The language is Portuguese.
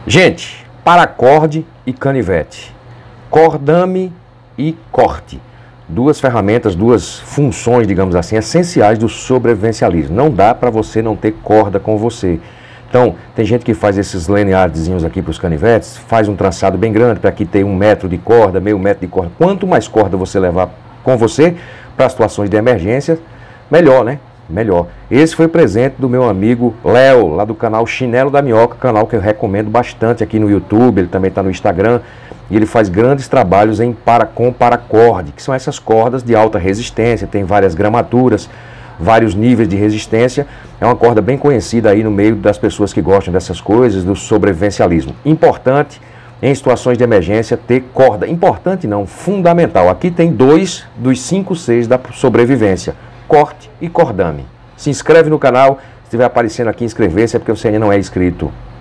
Gente, paracorde e canivete, cordame e corte, duas ferramentas, duas funções, digamos assim, essenciais do sobrevivencialismo. Não dá para você não ter corda com você. Então, tem gente que faz esses lanyardzinhos aqui para os canivetes, faz um trançado bem grande para que tenha 1 metro de corda, meio metro de corda. Quanto mais corda você levar com você para situações de emergência, melhor, né? Melhor. Esse foi presente do meu amigo Léo, lá do canal Chinelo da Minhoca, canal que eu recomendo bastante aqui no YouTube, ele também está no Instagram, e ele faz grandes trabalhos com paracorde, que são essas cordas de alta resistência, tem várias gramaturas, vários níveis de resistência. É uma corda bem conhecida aí no meio das pessoas que gostam dessas coisas, do sobrevivencialismo. Importante, em situações de emergência, ter corda. Importante não, fundamental. Aqui tem 2 dos 5 Cs da sobrevivência: corte e cordame. Se inscreve no canal, se estiver aparecendo aqui inscrever-se é porque você ainda não é inscrito.